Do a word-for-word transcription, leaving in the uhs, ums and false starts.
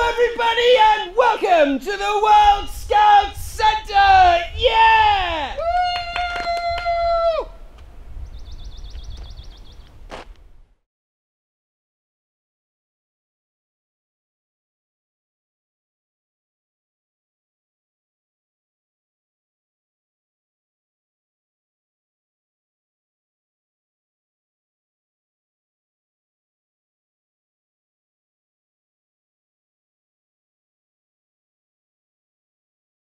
everybody, and welcome to the World Scout Center! Yeah!